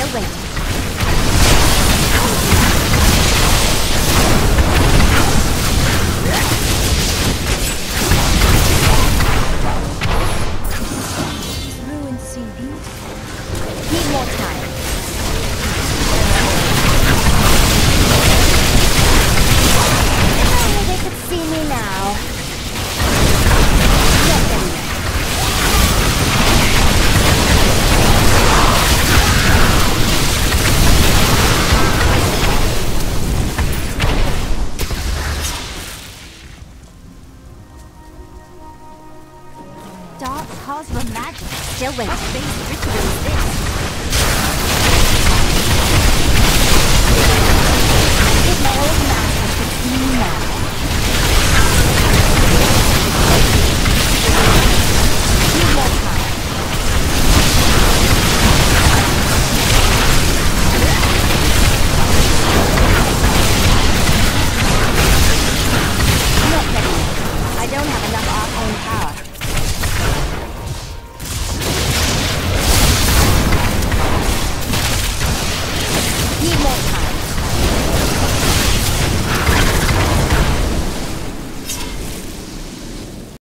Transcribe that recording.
still waiting. Ruins seem beautiful. Need more time. Only they could see me now. Yes, anyway. Dark cosmo magic still waiting.